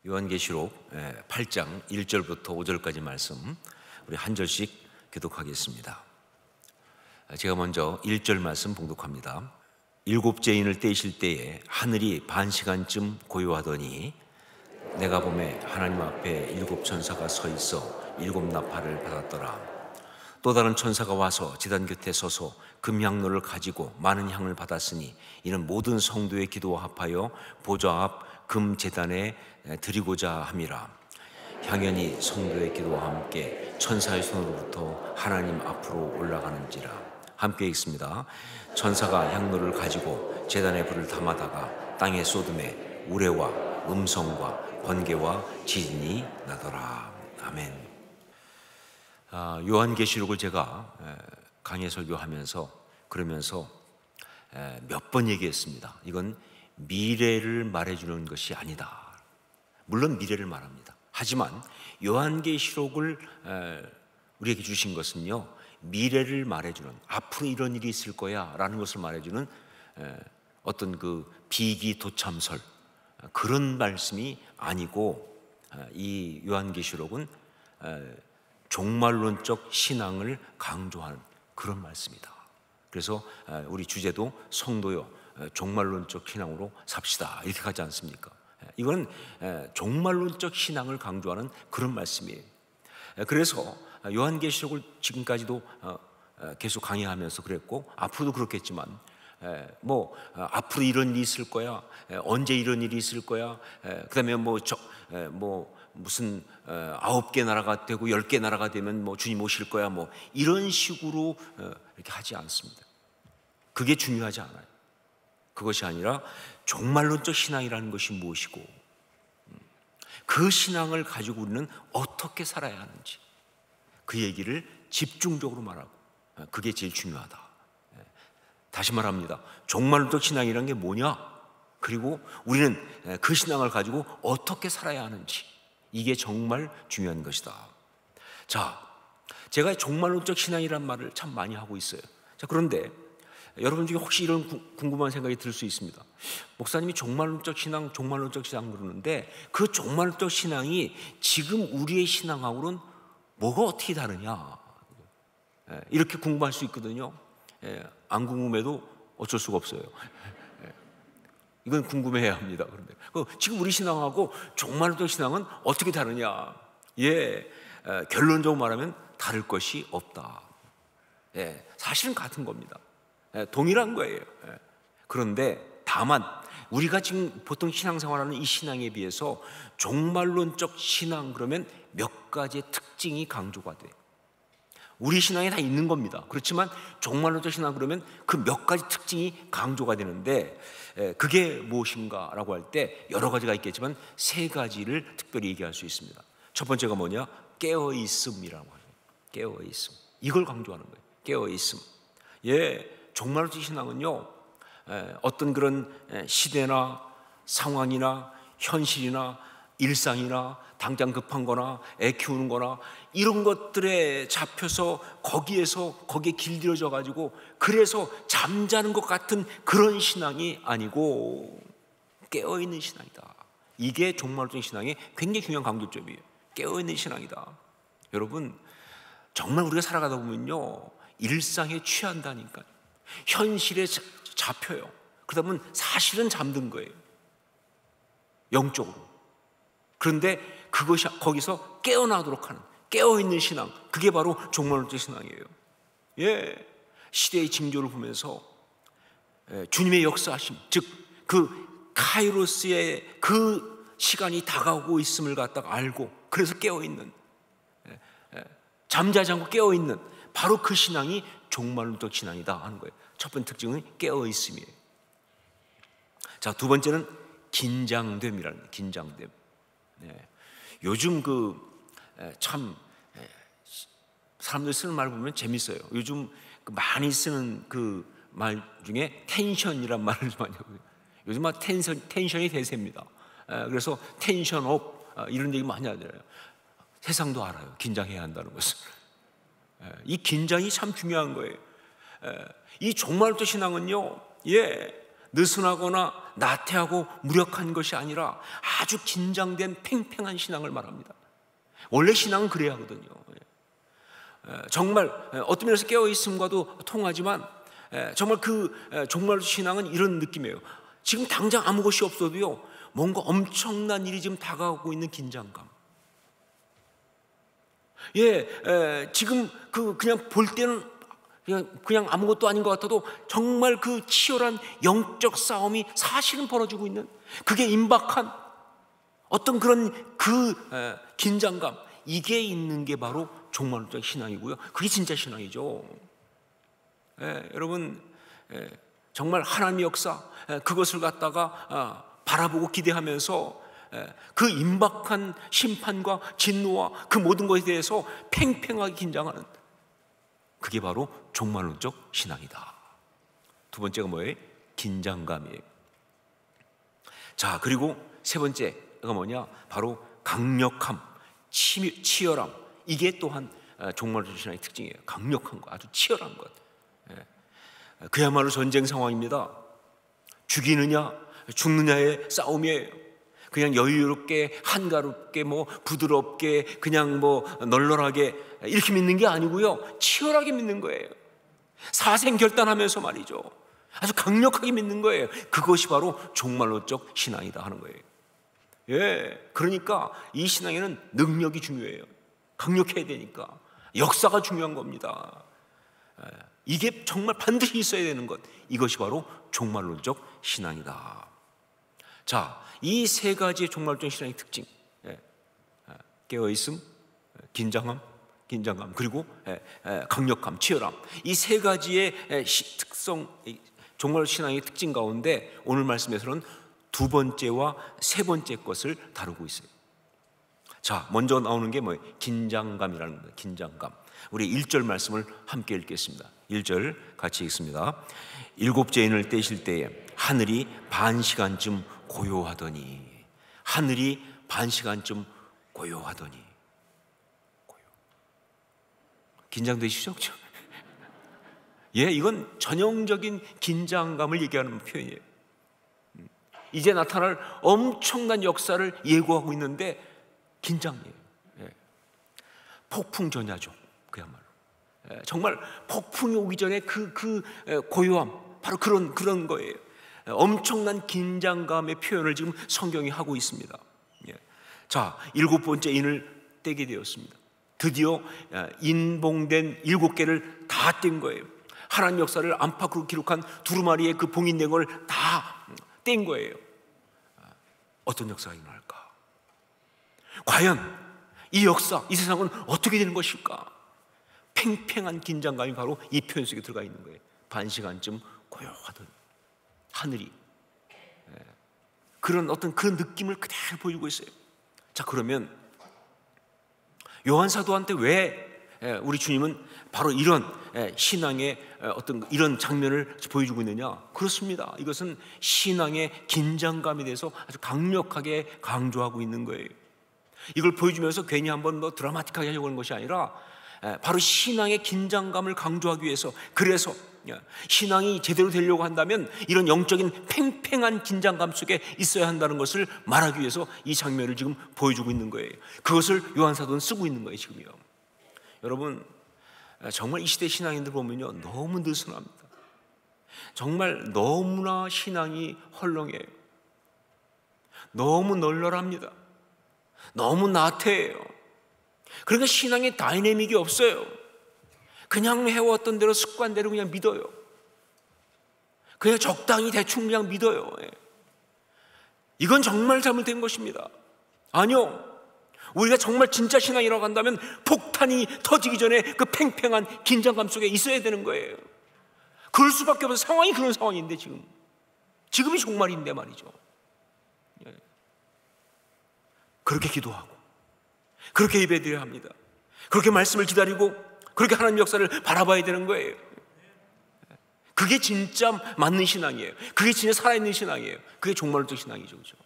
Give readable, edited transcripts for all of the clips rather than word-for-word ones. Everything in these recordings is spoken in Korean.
요한계시록 8장 1절부터 5절까지 말씀 우리 한 절씩 교독하겠습니다. 제가 먼저 1절 말씀 봉독합니다. 일곱째 인을 떼실 때에 하늘이 반 시간쯤 고요하더니 내가 보매 하나님 앞에 일곱 천사가 서 있어 일곱 나팔을 받았더라. 또 다른 천사가 와서 제단 곁에 서서 금향로를 가지고 많은 향을 받았으니 이는 모든 성도의 기도와 합하여 보좌 앞 금 제단에 드리고자 함이라. 향연이 성도의 기도와 함께 천사의 손으로부터 하나님 앞으로 올라가는지라. 함께 읽습니다. 천사가 향로를 가지고 제단에 불을 담아다가 땅에 쏟음에 우레와 음성과 번개와 지진이 나더라. 아멘. 요한계시록을 제가 강의 설교하면서 그러면서 몇 번 얘기했습니다. 이건 미래를 말해주는 것이 아니다. 물론 미래를 말합니다. 하지만 요한계시록을 우리에게 주신 것은요, 미래를 말해주는, 앞으로 이런 일이 있을 거야 라는 것을 말해주는 어떤 그 비기도참설, 그런 말씀이 아니고, 이 요한계시록은 종말론적 신앙을 강조하는 그런 말씀이다. 그래서 우리 주제도 성도여 종말론적 신앙으로 삽시다 이렇게 가지 않습니까? 이건 종말론적 신앙을 강조하는 그런 말씀이에요. 그래서 요한계시록을 지금까지도 계속 강의하면서 그랬고 앞으로도 그렇겠지만 앞으로 이런 일이 있을 거야, 언제 이런 일이 있을 거야, 그 다음에 무슨 9개 나라가 되고 10개 나라가 되면 주님 오실 거야, 이런 식으로 이렇게 하지 않습니다. 그게 중요하지 않아요. 그것이 아니라 종말론적 신앙이라는 것이 무엇이고 그 신앙을 가지고 우리는 어떻게 살아야 하는지 그 얘기를 집중적으로 말하고, 그게 제일 중요하다. 다시 말합니다. 종말론적 신앙이라는 게 뭐냐, 그리고 우리는 그 신앙을 가지고 어떻게 살아야 하는지, 이게 정말 중요한 것이다. 자, 제가 종말론적 신앙이란 말을 참 많이 하고 있어요. 자, 그런데 여러분 중에 혹시 이런 궁금한 생각이 들 수 있습니다. 목사님이 종말론적 신앙 그러는데 그 종말론적 신앙이 지금 우리의 신앙하고는 뭐가 어떻게 다르냐, 이렇게 궁금할 수 있거든요. 안 궁금해도 어쩔 수가 없어요. 이건 궁금해야 합니다. 그런데 지금 우리 신앙하고 종말론적 신앙은 어떻게 다르냐? 결론적으로 말하면 다를 것이 없다. 사실은 같은 겁니다. 동일한 거예요. 그런데 다만 우리가 지금 보통 신앙생활하는 이 신앙에 비해서 종말론적 신앙 그러면 몇 가지의 특징이 강조가 돼요. 우리 신앙에 다 있는 겁니다. 그렇지만 종말론적 신앙 그러면 그 몇 가지 특징이 강조가 되는데, 그게 무엇인가라고 할 때 여러 가지가 있겠지만 세 가지를 특별히 얘기할 수 있습니다. 첫 번째가 뭐냐? 깨어있음이라고 하죠. 깨어있음. 이걸 강조하는 거예요. 깨어있음. 종말론적 신앙은요, 어떤 그런 시대나 상황이나 현실이나 일상이나 당장 급한 거나 애 키우는 거나 이런 것들에 잡혀서 거기에 길들여져 가지고 그래서 잠자는 것 같은 그런 신앙이 아니고 깨어있는 신앙이다. 이게 종말론적 신앙의 굉장히 중요한 강조점이에요. 깨어있는 신앙이다. 여러분, 정말 우리가 살아가다 보면요, 일상에 취한다니까요. 현실에 잡혀요. 그러다 보면 사실은 잠든 거예요, 영적으로. 그런데 그것이 거기서 깨어나도록 하는 깨어있는 신앙, 그게 바로 종말론적 신앙이에요. 시대의 징조를 보면서 주님의 역사하심, 즉 그 카이로스의 그 시간이 다가오고 있음을 갖다가 알고, 그래서 깨어있는, 잠자지 않고 깨어있는 바로 그 신앙이 종말론적 신앙이다 하는 거예요. 첫 번째 특징은 깨어있음이에요. 자, 두 번째는 긴장됨이라는 거예요. 긴장됨. 요즘 참 사람들이 쓰는 말 보면 재밌어요. 요즘 많이 쓰는 그 말 중에 텐션이란 말을 많이 하고요. 요즘 막 텐션이 대세입니다. 그래서 텐션업 이런 얘기 많이 하잖아요. 세상도 알아요. 긴장해야 한다는 것을. 이 긴장이 참 중요한 거예요. 이 종말론적 신앙은요, 느슨하거나 나태하고 무력한 것이 아니라 아주 긴장된 팽팽한 신앙을 말합니다. 원래 신앙은 그래야 하거든요. 정말 어떤 면에서 깨어있음과도 통하지만 정말 정말 신앙은 이런 느낌이에요. 지금 당장 아무 것이 없어도요, 뭔가 엄청난 일이 지금 다가오고 있는 긴장감. 지금 그냥 볼 때는 그냥 아무것도 아닌 것 같아도 정말 그 치열한 영적 싸움이 사실은 벌어지고 있는, 그게 임박한 어떤 그런 긴장감, 이게 있는 게 바로 종말론적 신앙이고요. 그게 진짜 신앙이죠. 여러분, 정말 하나님의 역사, 그것을 갖다가 바라보고 기대하면서 그 임박한 심판과 진노와 그 모든 것에 대해서 팽팽하게 긴장하는, 그게 바로 종말론적 신앙이다. 두 번째가 뭐예요? 긴장감이에요. 자, 그리고 세 번째가 뭐냐? 바로 강력함, 치열함. 이게 또한 종말론적 신앙의 특징이에요. 강력한 것, 아주 치열한 것. 그야말로 전쟁 상황입니다. 죽이느냐 죽느냐의 싸움이에요. 그냥 여유롭게 한가롭게 부드럽게 그냥 널널하게 이렇게 믿는 게 아니고요, 치열하게 믿는 거예요. 사생결단하면서 말이죠, 아주 강력하게 믿는 거예요. 그것이 바로 종말론적 신앙이다 하는 거예요. 그러니까 이 신앙에는 능력이 중요해요. 강력해야 되니까 역사가 중요한 겁니다. 이게 정말 반드시 있어야 되는 것, 이것이 바로 종말론적 신앙이다. 자, 이 세 가지의 종말론적 신앙의 특징, 깨어있음, 긴장감, 그리고 강력함, 치열함, 이 세 가지의 특성, 종말론적 신앙의 특징 가운데 오늘 말씀에서는 두 번째와 세 번째 것을 다루고 있어요. 자, 먼저 나오는 게 뭐예요? 긴장감이라는 거예요. 긴장감. 우리 1절 말씀을 함께 읽겠습니다. 1절 같이 읽습니다. 일곱째 인을 떼실 때에 하늘이 반 시간쯤 고요하더니, 하늘이 반 시간쯤 고요하더니. 긴장되시죠? 이건 전형적인 긴장감을 얘기하는 표현이에요. 이제 나타날 엄청난 역사를 예고하고 있는데 긴장이에요. 폭풍 전야죠, 그야말로. 정말 폭풍이 오기 전에 그 고요함, 바로 그런 거예요. 엄청난 긴장감의 표현을 지금 성경이 하고 있습니다. 자, 일곱 번째 인을 떼게 되었습니다. 드디어 인봉된 7개를 다 뗀 거예요. 하나님 역사를 안팎으로 기록한 두루마리의 그 봉인된 걸 다 뗀 거예요. 어떤 역사가 일어날까? 과연 이 역사, 이 세상은 어떻게 되는 것일까? 팽팽한 긴장감이 바로 이 표현 속에 들어가 있는 거예요. 반 시간쯤 고요하던 하늘이, 그런 어떤 그런 느낌을 그대로 보여주고 있어요. 자, 그러면 요한 사도한테 왜 우리 주님은 바로 이런 신앙의 어떤 이런 장면을 보여주고 있느냐? 그렇습니다. 이것은 신앙의 긴장감에 대해서 아주 강력하게 강조하고 있는 거예요. 이걸 보여주면서 괜히 한번 드라마틱하게 하려고 하는 것이 아니라 바로 신앙의 긴장감을 강조하기 위해서, 그래서 신앙이 제대로 되려고 한다면 이런 영적인 팽팽한 긴장감 속에 있어야 한다는 것을 말하기 위해서 이 장면을 지금 보여주고 있는 거예요. 그것을 요한사도는 쓰고 있는 거예요, 지금요. 여러분, 정말 이 시대 신앙인들 보면요, 너무 느슨합니다. 정말 너무나 신앙이 헐렁해요. 너무 널널합니다. 너무 나태해요. 그러니까 신앙에 다이내믹이 없어요. 그냥 해왔던 대로 습관대로 그냥 믿어요. 그냥 적당히 대충 그냥 믿어요. 이건 정말 잘못된 것입니다. 아니요, 우리가 정말 진짜 신앙이라고 한다면 폭탄이 터지기 전에 그 팽팽한 긴장감 속에 있어야 되는 거예요. 그럴 수밖에 없어서 상황이 그런 상황인데, 지금이 종말인데 말이죠. 그렇게 기도하고 그렇게 예배드려야 합니다. 그렇게 말씀을 기다리고 그렇게 하나님 역사를 바라봐야 되는 거예요. 그게 진짜 맞는 신앙이에요. 그게 진짜 살아있는 신앙이에요. 그게 종말론적 신앙이죠, 그렇죠?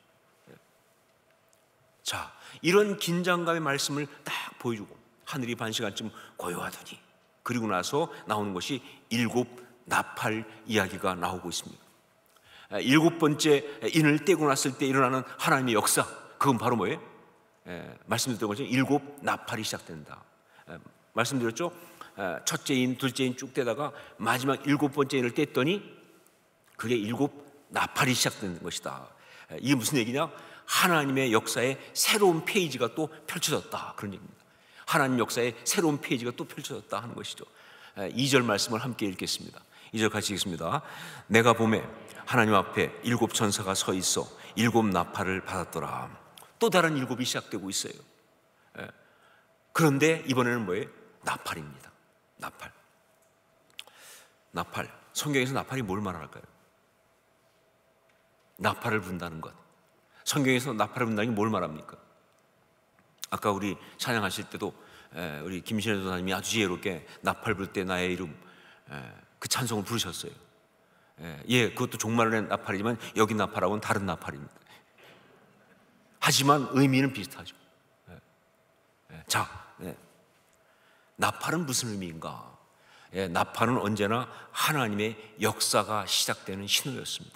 자, 이런 긴장감의 말씀을 딱 보여주고 하늘이 반 시간쯤 고요하더니, 그리고 나서 나오는 것이 7 나팔 이야기가 나오고 있습니다. 일곱 번째 인을 떼고 났을 때 일어나는 하나님의 역사, 그건 바로 뭐예요? 말씀드렸던 것처럼 일곱 나팔이 시작된다. 말씀드렸죠? 첫째 인, 둘째 인 쭉 떼다가 마지막 일곱 번째 인을 뗐더니 그게 일곱 나팔이 시작되는 것이다. 이게 무슨 얘기냐? 하나님의 역사에 새로운 페이지가 또 펼쳐졌다, 그런 얘기입니다. 하나님 역사에 새로운 페이지가 또 펼쳐졌다 하는 것이죠. 2절 말씀을 함께 읽겠습니다. 2절 같이 읽습니다. 내가 보매 하나님 앞에 일곱 천사가 서 있어 일곱 나팔을 받았더라. 또 다른 일곱이 시작되고 있어요. 그런데 이번에는 뭐예요? 나팔입니다. 나팔. 나팔. 성경에서 나팔이 뭘 말할까요? 나팔을 분다는 것. 성경에서 나팔을 분다는 게 뭘 말합니까? 아까 우리 찬양하실 때도 우리 김신혜 도사님이 아주 지혜롭게 나팔 불 때 나의 이름, 그 찬송을 부르셨어요. 그것도 종말론의 나팔이지만 여기 나팔하고는 다른 나팔입니다. 하지만 의미는 비슷하죠. 자, 나팔은 무슨 의미인가? 나팔은 언제나 하나님의 역사가 시작되는 신호였습니다.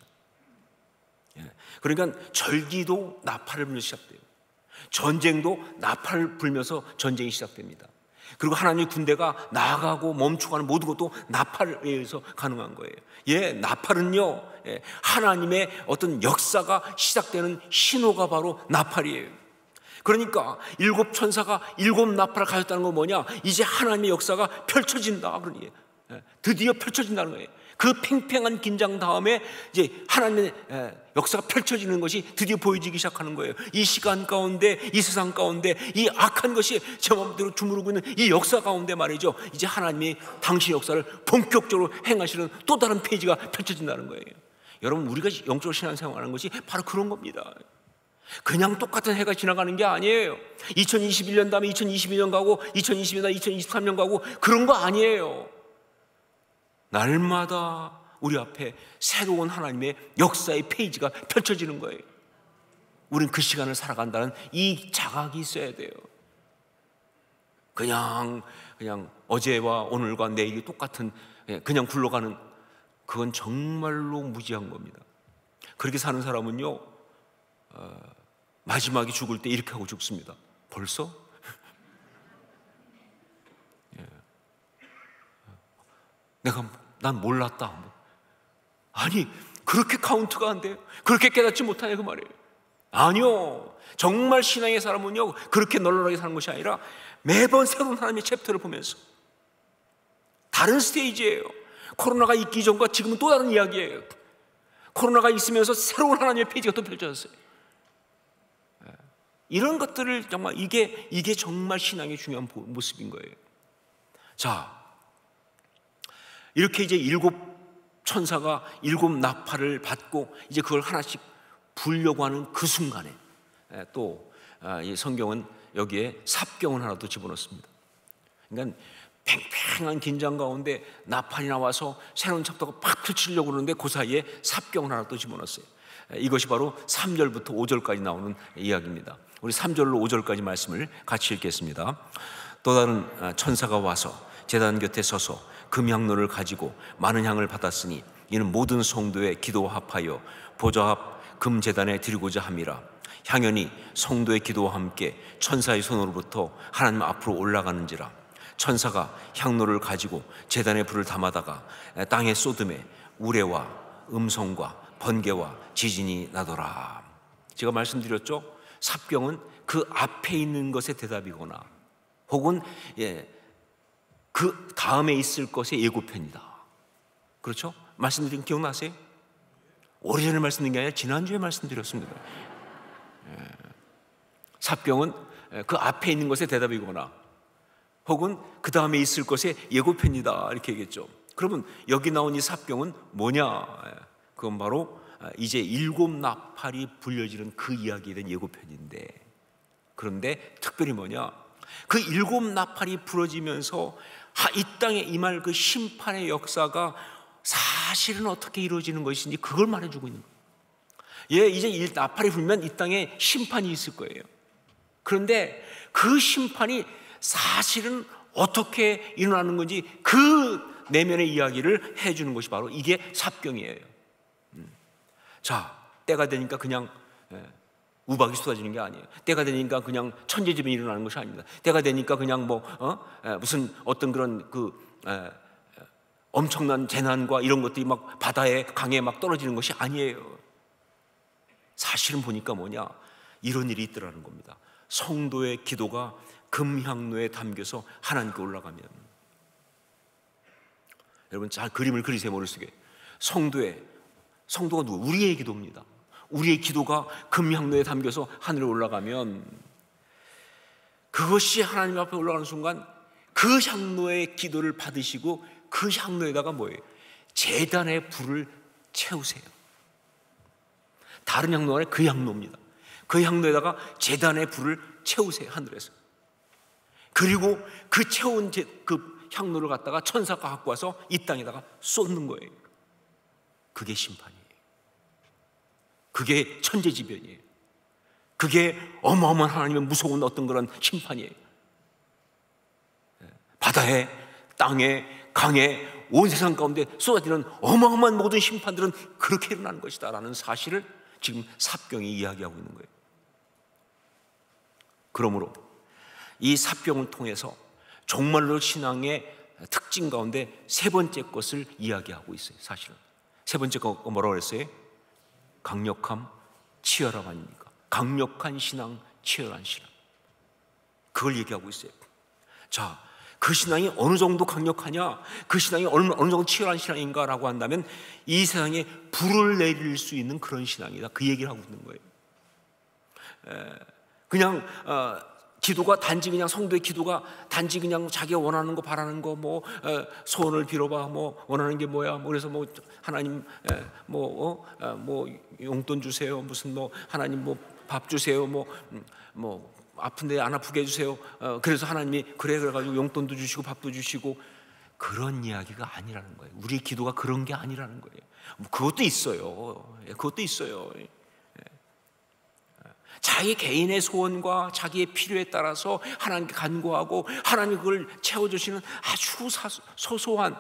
그러니까 절기도 나팔을 불며 시작돼요. 전쟁도 나팔을 불면서 전쟁이 시작됩니다. 그리고 하나님의 군대가 나아가고 멈추고 하는 모든 것도 나팔에 의해서 가능한 거예요. 나팔은요, 하나님의 어떤 역사가 시작되는 신호가 바로 나팔이에요. 그러니까 일곱 천사가 일곱 나팔을 가졌다는 건 뭐냐? 이제 하나님의 역사가 펼쳐진다, 그런 얘기예요. 드디어 펼쳐진다는 거예요. 그 팽팽한 긴장 다음에 이제 하나님의 역사가 펼쳐지는 것이 드디어 보여지기 시작하는 거예요. 이 시간 가운데, 이 세상 가운데, 이 악한 것이 제 마음대로 주무르고 있는 이 역사 가운데 말이죠, 이제 하나님이 당신의 역사를 본격적으로 행하시는 또 다른 페이지가 펼쳐진다는 거예요. 여러분, 우리가 영적으로 신앙생활하는 것이 바로 그런 겁니다. 그냥 똑같은 해가 지나가는 게 아니에요. 2021년 다음에 2022년 가고 2022년 다음에 2023년 가고 그런 거 아니에요. 날마다 우리 앞에 새로운 하나님의 역사의 페이지가 펼쳐지는 거예요. 우린 그 시간을 살아간다는 이 자각이 있어야 돼요. 그냥 어제와 오늘과 내일이 똑같은, 그냥 굴러가는, 그건 정말로 무지한 겁니다. 그렇게 사는 사람은요, 마지막에 죽을 때 이렇게 하고 죽습니다. 벌써? 난 몰랐다. 아니, 그렇게 카운트가 안 돼요? 그렇게 깨닫지 못하냐 그 말이에요. 아니요, 정말 신앙의 사람은요 그렇게 널널하게 사는 것이 아니라 매번 새로운 하나님의 챕터를 보면서 다른 스테이지예요. 코로나가 있기 전과 지금은 또 다른 이야기예요. 코로나가 있으면서 새로운 하나님의 페이지가 또 펼쳐졌어요. 이런 것들을 정말 이게 정말 신앙의 중요한 모습인 거예요. 자, 이렇게 이제 일곱 천사가 일곱 나팔을 받고 이제 그걸 하나씩 불려고 하는 그 순간에 또 이 성경은 여기에 삽경을 하나 또 집어넣습니다. 그러니까 팽팽한 긴장 가운데 나팔이 나와서 새로운 챕터가 팍 펼치려고 그러는데 그 사이에 삽경을 하나 또 집어넣었어요. 이것이 바로 3절부터 5절까지 나오는 이야기입니다. 우리 3절로 5절까지 말씀을 같이 읽겠습니다. 또 다른 천사가 와서 제단 곁에 서서 금향로를 가지고 많은 향을 받았으니 이는 모든 성도의 기도와 합하여 보좌 앞 금제단에 드리고자 함이라. 향연이 성도의 기도와 함께 천사의 손으로부터 하나님 앞으로 올라가는지라. 천사가 향로를 가지고 제단에 불을 담아다가 땅에 쏟음에 우레와 음성과 번개와 지진이 나더라. 제가 말씀드렸죠, 삽경은 그 앞에 있는 것의 대답이거나 혹은 그 다음에 있을 것의 예고편이다. 그렇죠? 말씀드린 거 기억나세요? 오래전에 말씀드린 게 아니라 지난주에 말씀드렸습니다. 삽경은 그 앞에 있는 것의 대답이거나 혹은 그 다음에 있을 것의 예고편이다, 이렇게 얘기했죠. 그러면 여기 나온 이 삽경은 뭐냐? 그건 바로 이제 일곱 나팔이 불려지는 그 이야기에 대한 예고편인데, 그런데 특별히 뭐냐? 그 일곱 나팔이 불어지면서 이 땅에 임할 그 심판의 역사가 사실은 어떻게 이루어지는 것인지 그걸 말해주고 있는 거예요. 이제 이 나팔이 불면 이 땅에 심판이 있을 거예요. 그런데 그 심판이 사실은 어떻게 일어나는 건지 그 내면의 이야기를 해주는 것이 바로 이게 삽경이에요. 자, 때가 되니까 그냥 우박이 쏟아지는 게 아니에요. 때가 되니까 그냥 천재지변이 일어나는 것이 아닙니다. 때가 되니까 그냥 무슨 어떤 그런 엄청난 재난과 이런 것들이 막 바다에 강에 막 떨어지는 것이 아니에요. 사실은 보니까 뭐냐, 이런 일이 있더라는 겁니다. 성도의 기도가 금향로에 담겨서 하나님께 올라가면, 여러분 잘 그림을 그리세요. 머릿속에 성도가 누구? 우리의 기도입니다. 우리의 기도가 금향로에 담겨서 하늘에 올라가면, 그것이 하나님 앞에 올라가는 순간 그 향로의 기도를 받으시고 그 향로에다가 뭐예요? 제단의 불을 채우세요. 다른 향로가 아니라 그 향로입니다. 그 향로에다가 제단의 불을 채우세요, 하늘에서. 그리고 그 채운 그 향로를 갖다가 천사가 갖고 와서 이 땅에다가 쏟는 거예요. 그게 심판이에요. 그게 천재지변이에요. 그게 어마어마한 하나님의 무서운 어떤 그런 심판이에요. 바다에, 땅에, 강에, 온 세상 가운데 쏟아지는 어마어마한 모든 심판들은 그렇게 일어나는 것이다 라는 사실을 지금 삽경이 이야기하고 있는 거예요. 그러므로 이 삽경을 통해서 종말로 신앙의 특징 가운데 세 번째 것을 이야기하고 있어요. 사실은 세 번째 거 뭐라고 그랬어요? 강력함, 치열함 아닙니까? 강력한 신앙, 치열한 신앙, 그걸 얘기하고 있어요. 자, 그 신앙이 어느 정도 강력하냐, 그 신앙이 어느 정도 치열한 신앙인가라고 한다면 이 세상에 불을 내릴 수 있는 그런 신앙이다, 그 얘기를 하고 있는 거예요. 그냥 기도가 단지 그냥, 성도의 기도가 단지 그냥 자기가 원하는 거, 바라는 거, 소원을 빌어봐, 원하는 게 뭐야, 그래서 하나님 용돈 주세요, 무슨 하나님 밥 주세요, 아픈데 안 아프게 해주세요. 그래서 하나님이 그래가지고 용돈도 주시고 밥도 주시고, 그런 이야기가 아니라는 거예요. 우리의 기도가 그런 게 아니라는 거예요. 그것도 있어요. 그것도 있어요. 자기 개인의 소원과 자기의 필요에 따라서 하나님께 간구하고 하나님이 그걸 채워주시는 아주 소소한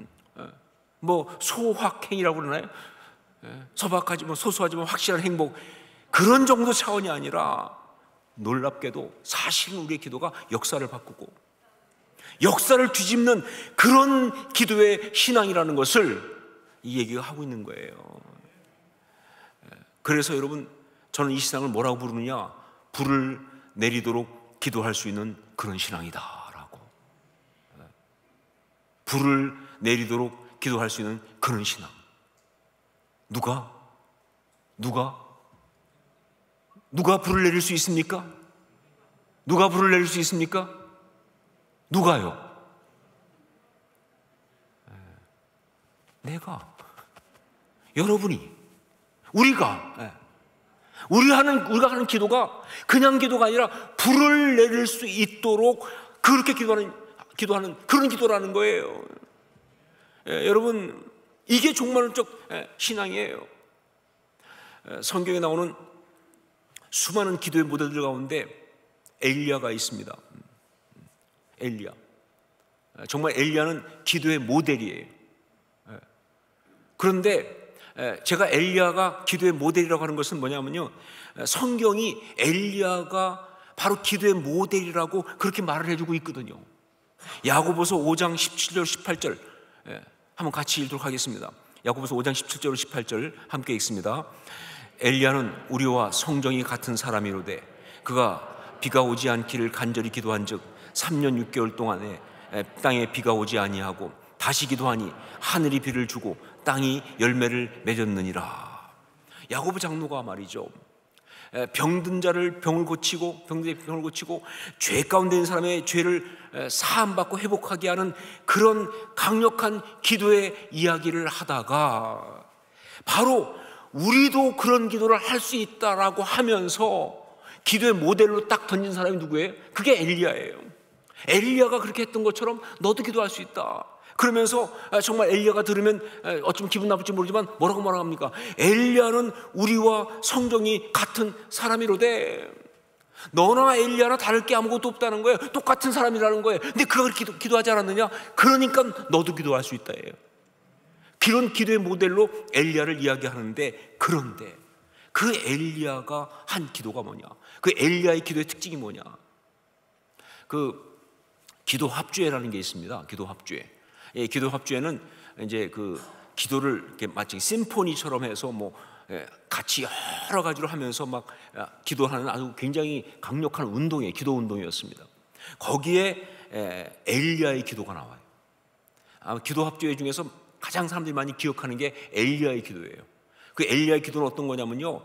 소확행이라고 그러나요? 소박하지만 소소하지만 확실한 행복, 그런 정도 차원이 아니라 놀랍게도 사실은 우리의 기도가 역사를 바꾸고 역사를 뒤집는 그런 기도의 신앙이라는 것을 이 얘기가 하고 있는 거예요. 그래서 여러분, 저는 이 신앙을 뭐라고 부르느냐, 불을 내리도록 기도할 수 있는 그런 신앙이다라고. 불을 내리도록 기도할 수 있는 그런 신앙. 누가 불을 내릴 수 있습니까? 누가 불을 내릴 수 있습니까? 누가요? 내가, 여러분이, 우리가 하는 기도가 그냥 기도가 아니라 불을 내릴 수 있도록 그렇게 기도하는 그런 기도라는 거예요. 여러분, 이게 종말론적 신앙이에요. 성경에 나오는 수많은 기도의 모델들 가운데 엘리야가 있습니다. 엘리야, 정말 엘리야는 기도의 모델이에요. 그런데 제가 엘리야가 기도의 모델이라고 하는 것은 뭐냐면요, 성경이 엘리야가 바로 기도의 모델이라고 그렇게 말을 해주고 있거든요. 야고보서 5장 17절 18절 한번 같이 읽도록 하겠습니다. 야고보서 5장 17절 18절 함께 읽습니다. 엘리야는 우리와 성정이 같은 사람이로되 그가 비가 오지 않기를 간절히 기도한즉 3년 6개월 동안에 땅에 비가 오지 아니하고 다시 기도하니 하늘이 비를 주고 땅이 열매를 맺었느니라. 야고보 장로가 말이죠, 병든 자를 병을 고치고 죄 가운데 있는 사람의 죄를 사함받고 회복하게 하는 그런 강력한 기도의 이야기를 하다가 바로 우리도 그런 기도를 할 수 있다라고 하면서 기도의 모델로 딱 던진 사람이 누구예요? 그게 엘리야예요. 엘리야가 그렇게 했던 것처럼 너도 기도할 수 있다. 그러면서 정말 엘리야가 들으면 어쩌면 기분 나쁠지 모르지만 뭐라고 합니까? 엘리야는 우리와 성정이 같은 사람이로되, 너나 엘리야나 다를 게 아무것도 없다는 거예요. 똑같은 사람이라는 거예요. 근데 그가 기도하지 않았느냐? 그러니까 너도 기도할 수 있다예요. 그런 기도의 모델로 엘리야를 이야기하는데, 그런데 그 엘리야가 한 기도가 뭐냐? 그 엘리야의 기도의 특징이 뭐냐? 그 기도 합주회라는 게 있습니다. 기도 합주회. 예, 기도 합주회는 이제 그 기도를 이렇게 마치 심포니처럼 해서 같이 여러 가지로 하면서 막 기도하는 아주 굉장히 강력한 운동이에요. 기도 운동이었습니다. 거기에 엘리야의 기도가 나와요. 기도 합주회 중에서 가장 사람들이 많이 기억하는 게 엘리야의 기도예요. 그 엘리야의 기도는 어떤 거냐면요,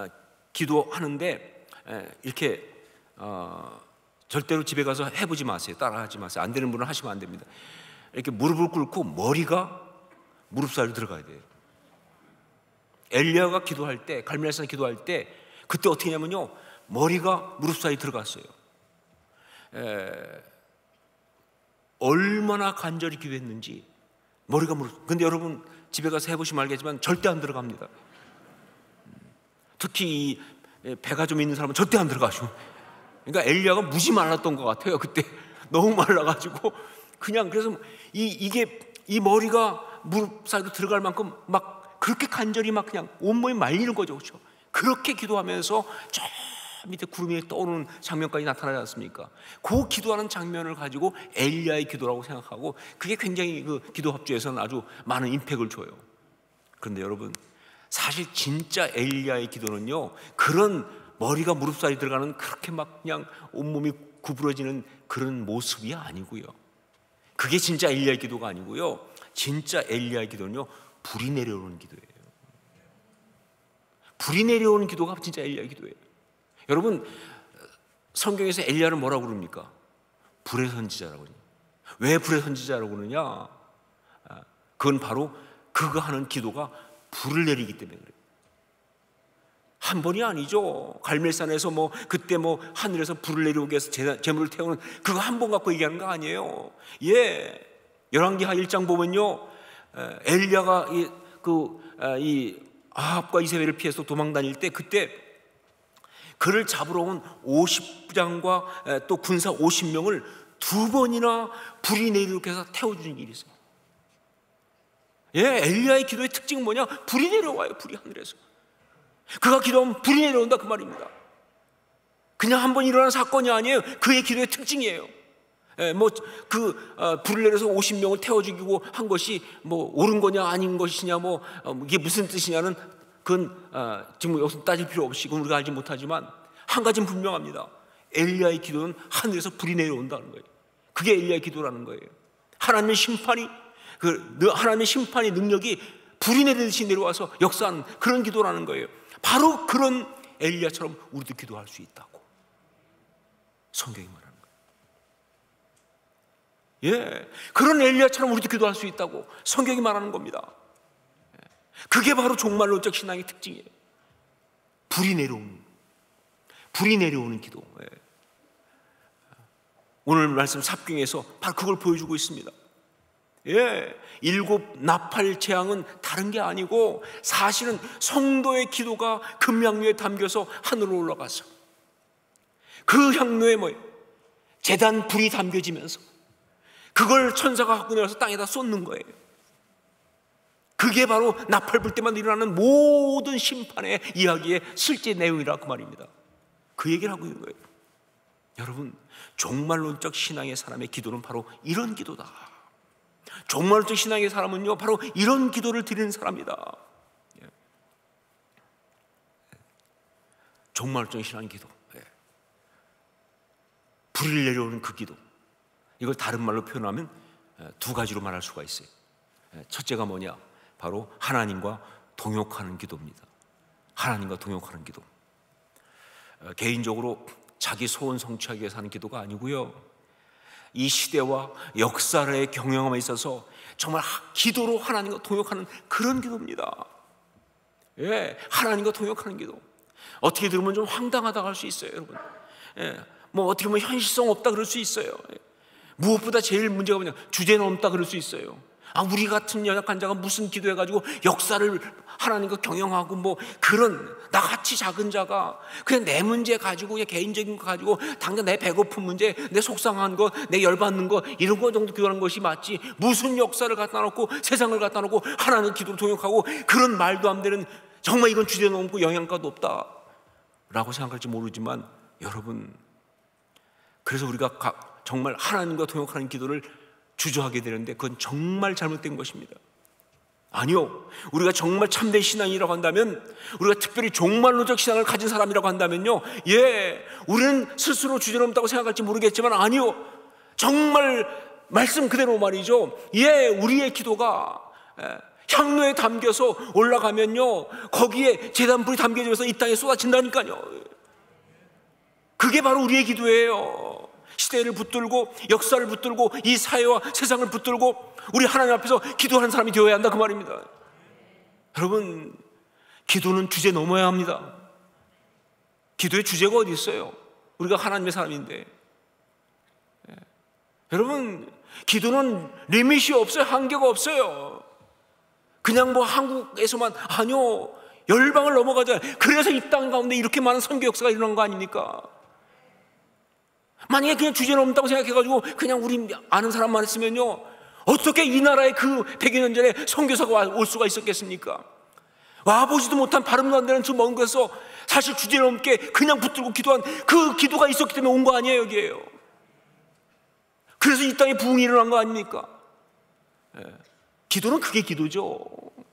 기도하는데 이렇게 절대로 집에 가서 해보지 마세요. 따라하지 마세요. 안 되는 분은 하시면 안 됩니다. 이렇게 무릎을 꿇고 머리가 무릎 사이로 들어가야 돼요. 엘리야가 기도할 때, 갈멜산에 기도할 때 그때 어떻게 하냐면요, 머리가 무릎 사이에 들어갔어요. 얼마나 간절히 기도했는지 머리가 무릎. 근데 여러분 집에 가서 해보시면 알겠지만 절대 안 들어갑니다. 특히 이 배가 좀 있는 사람은 절대 안 들어가죠. 그러니까 엘리야가 무지 말랐던 것 같아요. 그때 너무 말라가지고 그냥, 그래서 이 머리가 무릎 사이로 들어갈 만큼 막 그렇게 간절히 막 그냥 온몸이 말리는 거죠, 그렇죠? 그렇게 기도하면서 저 밑에 구름이 떠오르는 장면까지 나타나지 않습니까? 그 기도하는 장면을 가지고 엘리야의 기도라고 생각하고, 그게 굉장히 그 기도 합주에서는 아주 많은 임팩을 줘요. 그런데 여러분, 사실 진짜 엘리야의 기도는요, 그런 머리가 무릎 사이에 들어가는 그렇게 막 그냥 온몸이 구부러지는 그런 모습이 아니고요. 그게 진짜 엘리야의 기도가 아니고요. 진짜 엘리야의 기도는요, 불이 내려오는 기도예요. 불이 내려오는 기도가 진짜 엘리야의 기도예요. 여러분, 성경에서 엘리야를 뭐라고 그럽니까? 불의 선지자라고 그러냐. 왜 불의 선지자라고 그러냐? 그건 바로 그가 하는 기도가 불을 내리기 때문에 그래요. 한 번이 아니죠. 갈멜산에서 그때 하늘에서 불을 내려오게 해서 제물을 태우는 그거 한 번 갖고 얘기하는 거 아니에요. 예, 열왕기하 1장 보면요, 엘리야가 이 아합과 이세벨을 피해서 도망 다닐 때, 그때 그를 잡으러 온 50장과 또 군사 50명을 2번이나 불이 내리게 해서 태워주는 일이 있어요. 예, 엘리야의 기도의 특징은 뭐냐? 불이 내려와요. 불이 하늘에서. 그가 기도하면 불이 내려온다, 그 말입니다. 그냥 한 번 일어난 사건이 아니에요. 그의 기도의 특징이에요. 불을 내려서 50명을 태워 죽이고 한 것이 옳은 거냐 아닌 것이냐 이게 무슨 뜻이냐는 그건 지금 여기서 따질 필요 없이 그건 우리가 알지 못하지만 한 가지는 분명합니다. 엘리야의 기도는 하늘에서 불이 내려온다는 거예요. 그게 엘리야의 기도라는 거예요. 하나님의 심판이 능력이 불이 내리듯이 내려와서 역사하는 그런 기도라는 거예요. 바로 그런 엘리야처럼 우리도 기도할 수 있다고 성경이 말하는 거예요. 예, 그런 엘리야처럼 우리도 기도할 수 있다고 성경이 말하는 겁니다. 그게 바로 종말론적 신앙의 특징이에요. 불이 내려오는 기도. 예. 오늘 말씀 삽경에서 바로 그걸 보여주고 있습니다. 예, 7 나팔 재앙은 다른 게 아니고 사실은 성도의 기도가 금향로에 담겨서 하늘로 올라가서 그 향로에 제단 불이 담겨지면서 그걸 천사가 갖고 내려서 땅에다 쏟는 거예요. 그게 바로 나팔 불 때만 일어나는 모든 심판의 이야기의 실제 내용이라 그 말입니다. 그 얘기를 하고 있는 거예요. 여러분, 종말론적 신앙의 사람의 기도는 바로 이런 기도다. 종말론적 신앙의 사람은요, 바로 이런 기도를 드리는 사람이다. 종말론적 신앙의 기도, 불이 내려오는 그 기도, 이걸 다른 말로 표현하면 2가지로 말할 수가 있어요. 첫째가 뭐냐? 바로 하나님과 동역하는 기도입니다. 하나님과 동역하는 기도. 개인적으로 자기 소원 성취하기 위해서 하는 기도가 아니고요, 이 시대와 역사의 경영함에 있어서 정말 기도로 하나님과 동역하는 그런 기도입니다. 예, 하나님과 동역하는 기도. 어떻게 들으면 좀 황당하다고 할 수 있어요, 여러분. 예, 어떻게 보면 현실성 없다 그럴 수 있어요. 무엇보다 제일 문제가 뭐냐? 주제 넘다 그럴 수 있어요. 우리 같은 연약한 자가 무슨 기도해가지고 역사를 하나님과 경영하고 뭐 그런 나같이 작은 자가 그냥 내 문제 가지고 그냥 개인적인 거 가지고 당장 내 배고픈 문제, 내 속상한 거, 내 열받는 거 이런 거 정도 기도하는 것이 맞지, 무슨 역사를 갖다 놓고 세상을 갖다 놓고 하나님 기도를 동역하고 그런 말도 안 되는, 정말 이건 주제도 없고 영양가도 없다 라고 생각할지 모르지만, 여러분, 그래서 우리가 정말 하나님과 동역하는 기도를 주저하게 되는데 그건 정말 잘못된 것입니다. 아니요, 우리가 정말 참된 신앙이라고 한다면, 우리가 특별히 종말론적 신앙을 가진 사람이라고 한다면요, 우리는 스스로 주제넘다고 생각할지 모르겠지만, 아니요, 정말 말씀 그대로 말이죠. 우리의 기도가 향로에 담겨서 올라가면요, 거기에 제단불이 담겨져서 이 땅에 쏟아진다니까요. 그게 바로 우리의 기도예요. 시대를 붙들고 역사를 붙들고 이 사회와 세상을 붙들고 우리 하나님 앞에서 기도하는 사람이 되어야 한다, 그 말입니다. 여러분, 기도는 주제 넘어야 합니다. 기도의 주제가 어디 있어요? 우리가 하나님의 사람인데. 여러분, 기도는 리밋이 없어요. 한계가 없어요. 그냥 뭐 한국에서만, 아니요, 열방을 넘어가잖아요. 그래서 이 땅 가운데 이렇게 많은 선교 역사가 일어난 거 아닙니까? 만약에 그냥 주제 넘다고 생각해가지고 그냥 우리 아는 사람만 했으면요, 어떻게 이 나라에 그 100여 년 전에 선교사가 올 수가 있었겠습니까? 와보지도 못한 발음도 안 되는 저 먼 곳에서 사실 주제 넘게 그냥 붙들고 기도한 그 기도가 있었기 때문에 온 거 아니에요, 여기에요. 그래서 이 땅에 부흥이 일어난 거 아닙니까? 기도는 그게 기도죠.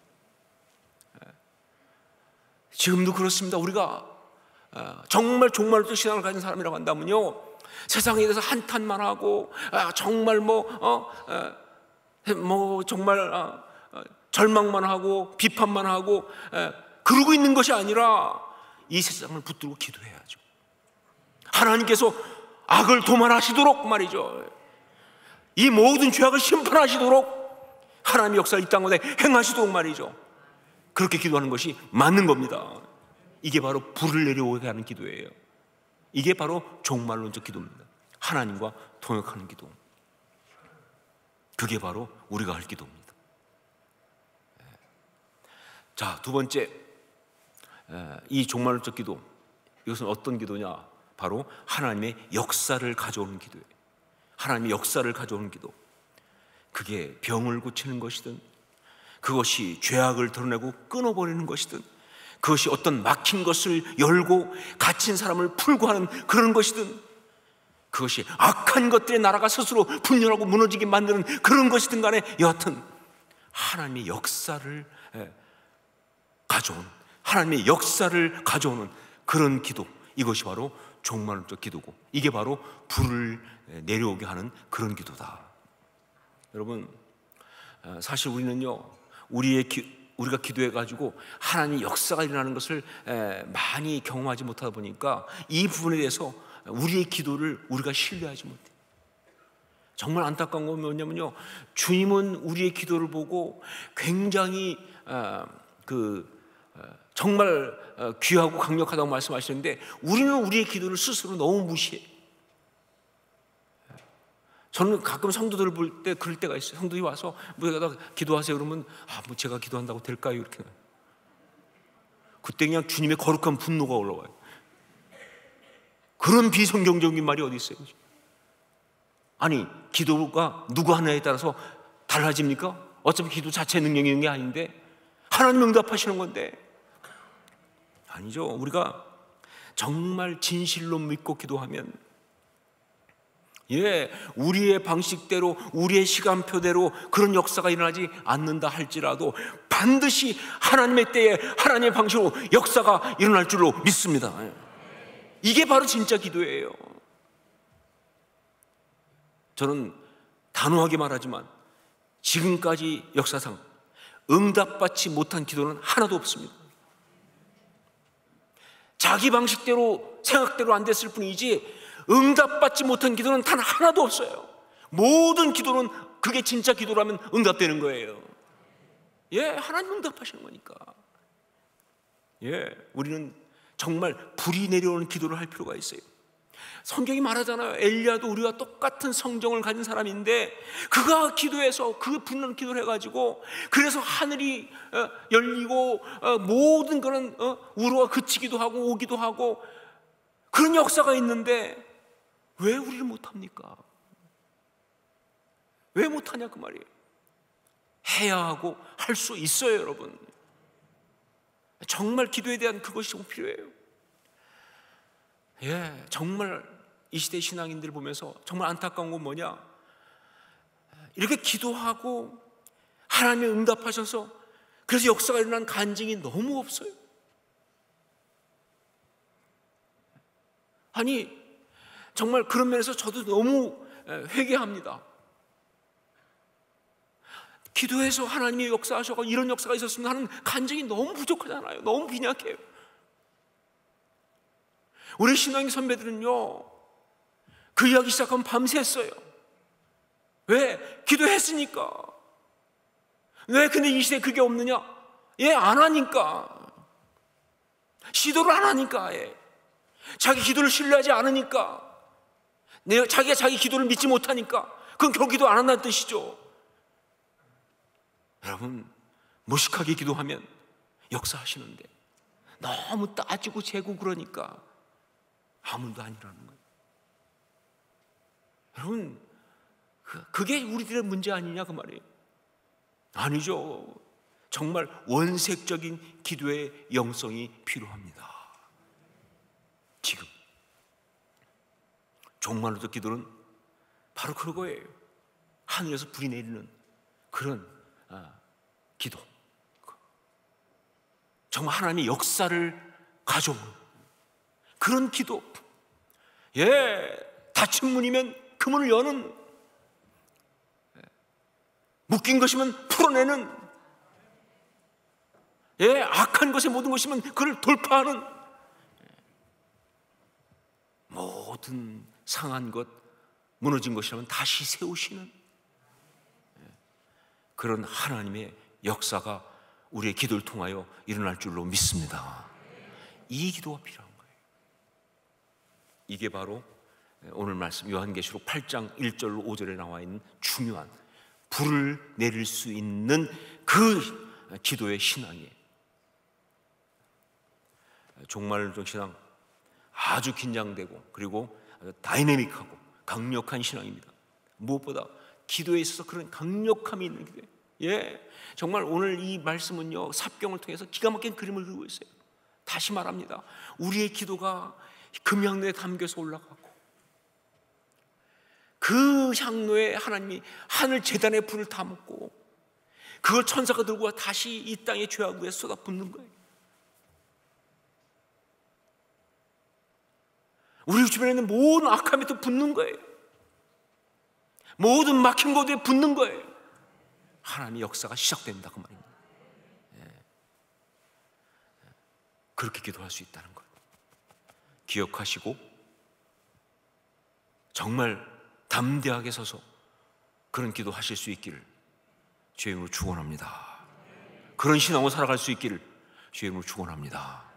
지금도 그렇습니다. 우리가 정말 종말론적 신앙을 가진 사람이라고 한다면요, 세상에 대해서 한탄만 하고 정말 정말 절망만 하고 비판만 하고 그러고 있는 것이 아니라 이 세상을 붙들고 기도해야죠. 하나님께서 악을 도말하시도록 말이죠, 이 모든 죄악을 심판하시도록 하나님의 역사를 이 땅 가운데 행하시도록 말이죠, 그렇게 기도하는 것이 맞는 겁니다. 이게 바로 불을 내려오게 하는 기도예요. 이게 바로 종말론적 기도입니다. 하나님과 동역하는 기도. 그게 바로 우리가 할 기도입니다. 자, 두 번째, 이 종말론적 기도, 이것은 어떤 기도냐? 바로 하나님의 역사를 가져오는 기도예요. 하나님의 역사를 가져오는 기도. 그게 병을 고치는 것이든, 그것이 죄악을 드러내고 끊어버리는 것이든, 그것이 어떤 막힌 것을 열고 갇힌 사람을 풀고 하는 그런 것이든, 그것이 악한 것들의 나라가 스스로 분열하고 무너지게 만드는 그런 것이든 간에, 여하튼 하나님의 역사를 가져온, 하나님의 역사를 가져오는 그런 기도, 이것이 바로 종말론적 기도고, 이게 바로 불을 내려오게 하는 그런 기도다. 여러분, 사실 우리는요, 우리가 기도해가지고 하나님의 역사가 일어나는 것을 많이 경험하지 못하다 보니까 이 부분에 대해서 우리의 기도를 우리가 신뢰하지 못해요. 정말 안타까운 건 뭐냐면요, 주님은 우리의 기도를 보고 굉장히 정말 귀하고 강력하다고 말씀하시는데, 우리는 우리의 기도를 스스로 너무 무시해요. 저는 가끔 성도들을 볼 때 그럴 때가 있어요. 성도들이 와서 뭐에다 기도하세요 그러면 뭐 제가 기도한다고 될까요? 이렇게. 그때 그냥 주님의 거룩한 분노가 올라와요. 그런 비성경적인 말이 어디 있어요? 아니, 기도가 누구 하나에 따라서 달라집니까? 어차피 기도 자체 능력이 있는 게 아닌데, 하나님 응답하시는 건데. 아니죠. 우리가 정말 진실로 믿고 기도하면, 우리의 방식대로 우리의 시간표대로 그런 역사가 일어나지 않는다 할지라도 반드시 하나님의 때에 하나님의 방식으로 역사가 일어날 줄로 믿습니다. 이게 바로 진짜 기도예요. 저는 단호하게 말하지만 지금까지 역사상 응답받지 못한 기도는 하나도 없습니다. 자기 방식대로 생각대로 안 됐을 뿐이지 응답받지 못한 기도는 단 하나도 없어요. 모든 기도는 그게 진짜 기도라면 응답되는 거예요. 하나님 응답하시는 거니까. 우리는 정말 불이 내려오는 기도를 할 필요가 있어요. 성경이 말하잖아요. 엘리야도 우리와 똑같은 성정을 가진 사람인데 그가 기도해서 그 분노를 기도를 해가지고 그래서 하늘이 열리고 모든 그런 우로가 그치기도 하고 오기도 하고 그런 역사가 있는데 왜 우리를 못합니까? 왜 못하냐 그 말이에요. 해야 하고 할 수 있어요, 여러분. 정말 기도에 대한 그것이 좀 필요해요. 예, 정말 이 시대 신앙인들 보면서 정말 안타까운 건 뭐냐? 이렇게 기도하고 하나님이 응답하셔서 그래서 역사가 일어난 간증이 너무 없어요. 아니 정말 그런 면에서 저도 너무 회개합니다. 기도해서 하나님이 역사하셔서 이런 역사가 있었으면 하는 간증이 너무 부족하잖아요. 너무 빈약해요. 우리 신앙의 선배들은요 그 이야기 시작하면 밤새 했어요. 왜? 기도했으니까. 왜 근데 이 시대에 그게 없느냐? 예, 안 하니까. 시도를 안 하니까. 예. 자기 기도를 신뢰하지 않으니까. 자기가 자기 기도를 믿지 못하니까. 그건 결국 기도 안 한다는 뜻이죠. 여러분, 무식하게 기도하면 역사하시는데 너무 따지고 재고 그러니까 아무도 아니라는 거예요. 여러분, 그게 우리들의 문제 아니냐 그 말이에요. 아니죠. 정말 원색적인 기도의 영성이 필요합니다. 지금 종말로도 기도는 바로 그거예요. 하늘에서 불이 내리는 그런 기도. 정말 하나님의 역사를 가져오는 그런 기도. 예, 닫힌 문이면 그 문을 여는, 묶인 것이면 풀어내는, 예, 악한 것의 모든 것이면 그를 돌파하는, 모든 상한 것, 무너진 것이라면 다시 세우시는 그런 하나님의 역사가 우리의 기도를 통하여 일어날 줄로 믿습니다. 이 기도가 필요한 거예요. 이게 바로 오늘 말씀 요한계시록 8장 1절로 5절에 나와 있는 중요한 불을 내릴 수 있는 그 기도의 신앙이에요. 종말론적 신앙 아주 긴장되고 그리고 아주 다이내믹하고 강력한 신앙입니다. 무엇보다 기도에 있어서 그런 강력함이 있는 기도예요. 예, 정말 오늘 이 말씀은요 삽경을 통해서 기가 막힌 그림을 그리고 있어요. 다시 말합니다. 우리의 기도가 금향로에 담겨서 올라가고 그 향로에 하나님이 하늘 제단의 불을 담고 그걸 천사가 들고 와 다시 이 땅의 죄악 위에 쏟아붓는 거예요. 우리 주변에 있는 모든 악함이 또 붙는 거예요. 모든 막힌 곳에 붙는 거예요. 하나님의 역사가 시작된다 그 말입니다. 예. 그렇게 기도할 수 있다는 것 기억하시고 정말 담대하게 서서 그런 기도하실 수 있기를 주의 이름으로 축원합니다. 그런 신앙으로 살아갈 수 있기를 주의 이름으로 축원합니다.